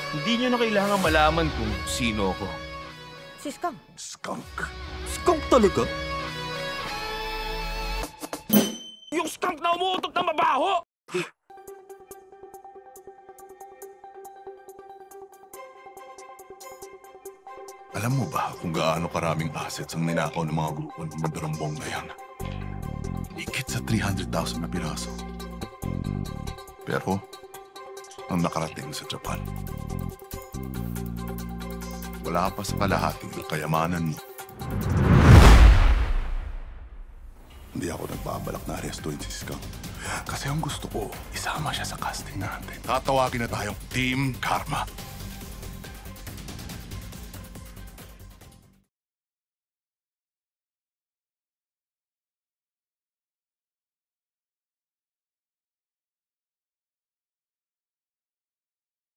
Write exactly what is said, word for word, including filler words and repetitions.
Hindi nyo na kailangan malaman kung sino ako. Si Skunk. Skunk? Skunk talaga? Yung skunk na umuutot na mabaho! Alam mo ba kung gaano karaming assets ang ninakaw ng mga grupo ng Madarambong na yan? Higit sa three hundred thousand na piraso. Pero, ang nakarating sa Japan, wala pa sa kalahati ng kayamanan mo. Hindi ako nagbabalak na arestuin si Skunk. Kasi ang gusto ko, isama siya sa casting natin. Tatawagin na tayong Team Karma.